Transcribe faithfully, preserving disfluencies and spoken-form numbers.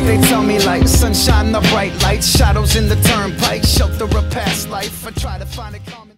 what they tell me, like sunshine, the bright lights, shadows in the turnpike, shelter of past life. I try to find it calm.